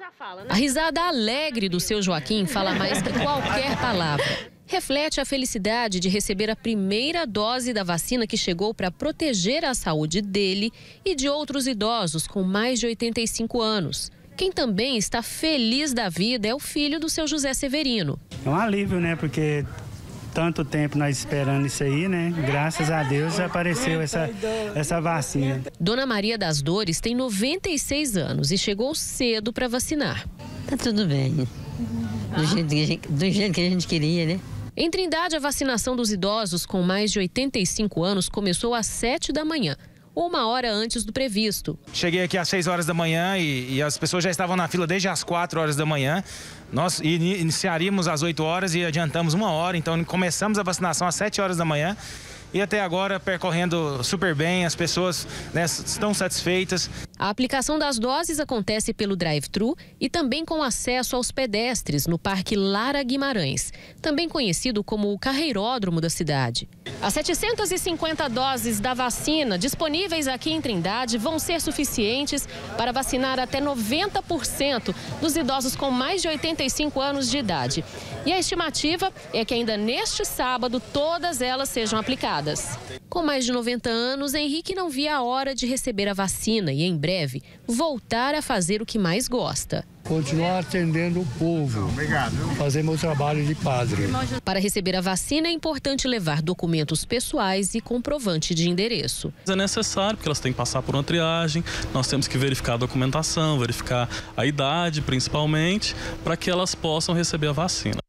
A risada alegre do seu Joaquim fala mais que qualquer palavra. Reflete a felicidade de receber a primeira dose da vacina que chegou para proteger a saúde dele e de outros idosos com mais de 85 anos. Quem também está feliz da vida é o filho do seu José Severino. É um alívio, né? Porque tanto tempo nós esperando isso aí, né? Graças a Deus apareceu essa vacina. Dona Maria das Dores tem 96 anos e chegou cedo para vacinar. Tá tudo bem. Do jeito que a gente queria, né? Em Trindade, a vacinação dos idosos com mais de 85 anos começou às 7 da manhã, 1 hora antes do previsto. Cheguei aqui às 6 horas da manhã e as pessoas já estavam na fila desde as 4 horas da manhã. Nós iniciaríamos às 8 horas e adiantamos 1 hora, então começamos a vacinação às 7 horas da manhã. E até agora percorrendo super bem, as pessoas, né, estão satisfeitas. A aplicação das doses acontece pelo drive-thru e também com acesso aos pedestres no Parque Lara Guimarães, também conhecido como o carreiródromo da cidade. As 750 doses da vacina disponíveis aqui em Trindade vão ser suficientes para vacinar até 90% dos idosos com mais de 85 anos de idade. E a estimativa é que ainda neste sábado todas elas sejam aplicadas. Com mais de 90 anos, Henrique não via a hora de receber a vacina e, em breve, voltar a fazer o que mais gosta. Continuar atendendo o povo, fazer meu trabalho de padre. Para receber a vacina é importante levar documentos pessoais e comprovante de endereço. É necessário porque elas têm que passar por uma triagem, nós temos que verificar a documentação, verificar a idade principalmente, para que elas possam receber a vacina.